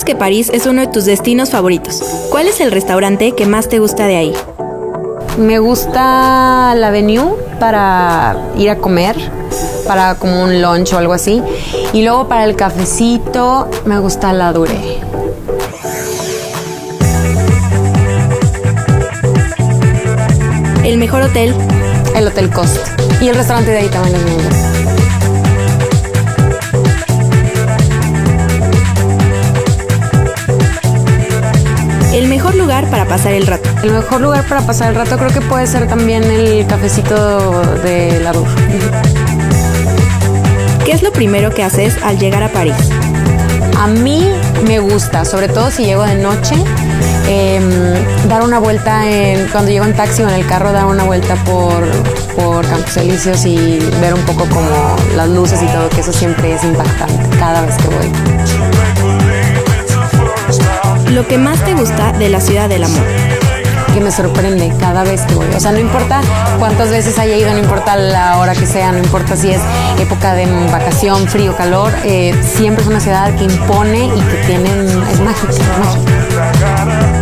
Sabemos que París es uno de tus destinos favoritos. ¿Cuál es el restaurante que más te gusta de ahí? Me gusta la Avenue para ir a comer, para como un lunch o algo así. Y luego para el cafecito me gusta la Dure. ¿El mejor hotel? El Hotel Cost. Y el restaurante de ahí también es muy bueno. ¿El mejor lugar para pasar el rato? El mejor lugar para pasar el rato creo que puede ser también el cafecito de la Dure. ¿Qué es lo primero que haces al llegar a París? A mí me gusta, sobre todo si llego de noche, dar una vuelta, cuando llego en taxi o en el carro, dar una vuelta por Campos Elíseos y ver un poco como las luces y todo, que eso siempre es impactante cada vez que voy. ¿Lo que más te gusta de la ciudad del amor? Que me sorprende cada vez que voy. O sea, no importa cuántas veces haya ido, no importa la hora que sea, no importa si es época de vacación, frío, calor, siempre es una ciudad que impone y que es mágica, es mágica.